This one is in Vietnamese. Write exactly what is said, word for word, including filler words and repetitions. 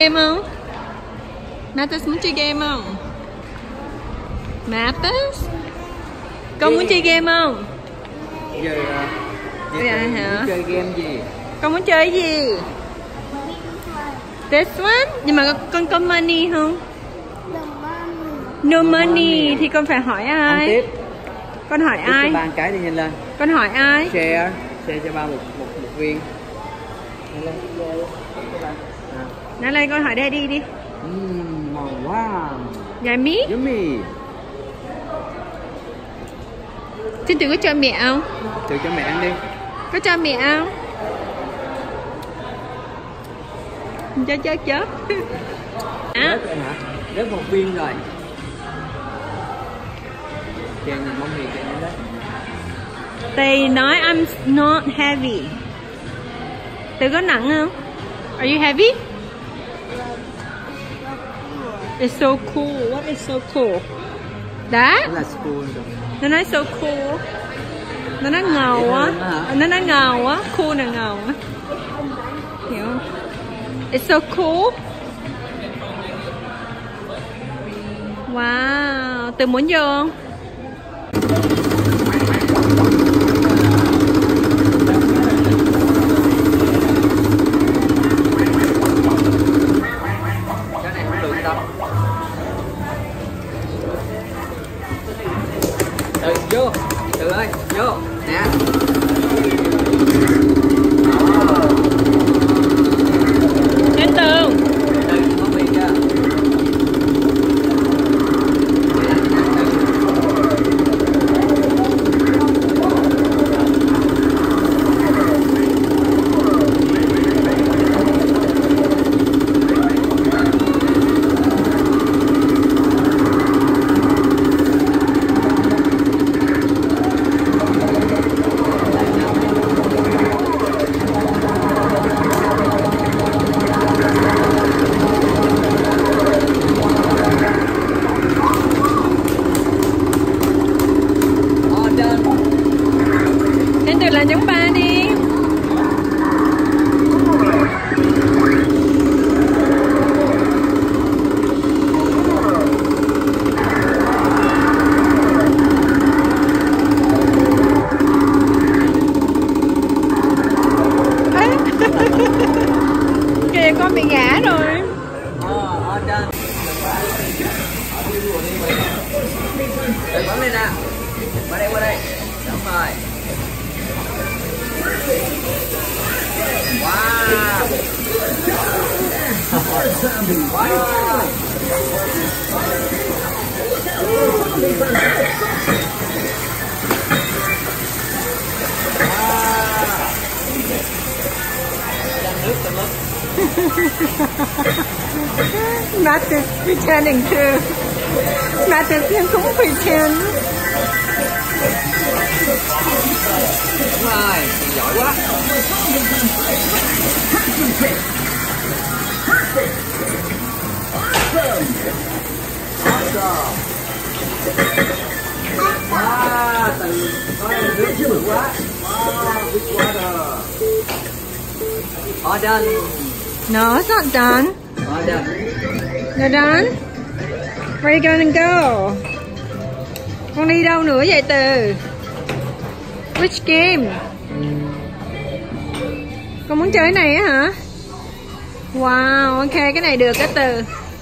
Game không? Mathis muốn chơi game không? Mathis? Con muốn chơi game không? Giờ Dạ hả? chơi game gì? Con muốn chơi cái gì? This one? Nhưng mà con có money không? No money thì con phải hỏi ai? Ăn tiếp. Con hỏi Tiếp ai? cho ba cái đi, nhanh lên. Con hỏi ai? Share, share cho ba một một, một viên. Nhanh lên. À. Nói lên con hỏi Daddy đi. Mmm, ngon quá. Yummy? Yummy. Xin Từ có cho mẹ không? Từ cho mẹ ăn đi. Có cho mẹ không? Chớp chớp chớp. À. Rớt rồi hả? Rớt một viên rồi. Chàng nhìn mông miệng chàng đấy. They nói I'm not heavy. Từ có nặng không? Are you heavy? It's so cool. What is so cool? That? Đó là school rồi. Nó nói so cool. Nó nói ngầu á. Nó nói ngầu á. Cool là ngầu á. Hiểu không? It's so cool. Wow. Từ muốn vô không? Từ vô, Từ ơi, vô, nè. Đến Từ. Từ, không bị chưa? Đến Từ làm giống ba đi. Kìa con bị ngã rồi. Ờ, trên. Từ bấm lên nè. Qua đây, qua đây. Đúng rồi. Wow. Wow. Mathis pretending to. Mathis cũng pretend. Đúng rồi, giỏi quá. Wow, Từ có nước bự quá. Wow, big water. All done. No, it's not done. All done. You're done? Where are you gonna go? Con đi đâu nữa vậy Từ? Which game? Con muốn chơi cái này á hả? Wow, ok, cái này được á Từ.